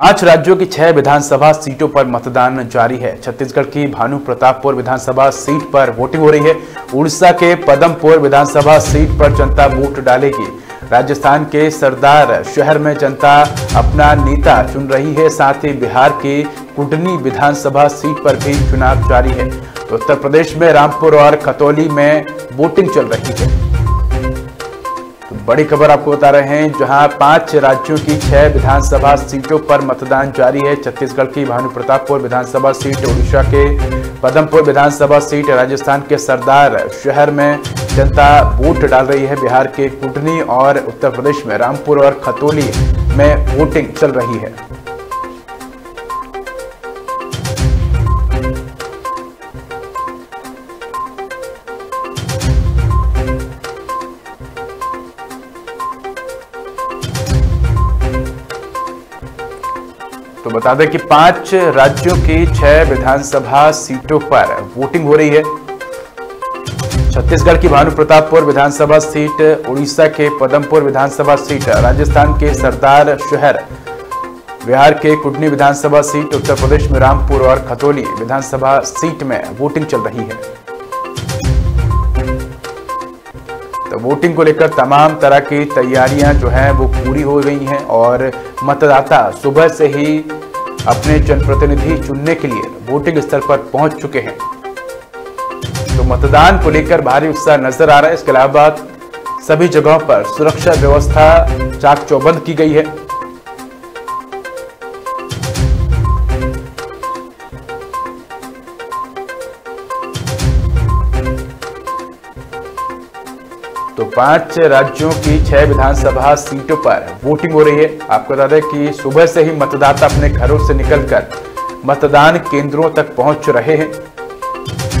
पांच राज्यों की 6 विधानसभा सीटों पर मतदान जारी है। छत्तीसगढ़ की भानु प्रतापपुर विधानसभा सीट पर वोटिंग हो रही है। उड़ीसा के पदमपुर विधानसभा सीट पर जनता वोट डालेगी। राजस्थान के सरदार शहर में जनता अपना नेता चुन रही है। साथ ही बिहार की कुटनी विधानसभा सीट पर भी चुनाव जारी है। उत्तर प्रदेश में रामपुर और खतौली में वोटिंग चल रही है। बड़ी खबर आपको बता रहे हैं, जहां 5 राज्यों की 6 विधानसभा सीटों पर मतदान जारी है। छत्तीसगढ़ की भानु प्रतापपुर विधानसभा सीट, उड़ीसा के पदमपुर विधानसभा सीट, राजस्थान के सरदार शहर में जनता वोट डाल रही है। बिहार के कुटनी और उत्तर प्रदेश में रामपुर और खतौली में वोटिंग चल रही है। तो बता दें कि 5 राज्यों की 6 विधानसभा सीटों पर वोटिंग हो रही है। छत्तीसगढ़ की भानु प्रतापपुर विधानसभा सीट, उड़ीसा के पदमपुर विधानसभा सीट, राजस्थान के सरदार शहर, बिहार के कुटनी विधानसभा सीट, उत्तर प्रदेश में रामपुर और खतौली विधानसभा सीट में वोटिंग चल रही है। तो वोटिंग को लेकर तमाम तरह की तैयारियां जो हैं वो पूरी हो गई हैं और मतदाता सुबह से ही अपने जनप्रतिनिधि चुनने के लिए वोटिंग स्थल पर पहुंच चुके हैं। तो मतदान को लेकर भारी उत्साह नजर आ रहा है। इसके अलावा सभी जगहों पर सुरक्षा व्यवस्था चाक चौबंद की गई है। तो 5 राज्यों की 6 विधानसभा सीटों पर वोटिंग हो रही है। आपको बता दें कि सुबह से ही मतदाता अपने घरों से निकलकर मतदान केंद्रों तक पहुंच रहे हैं।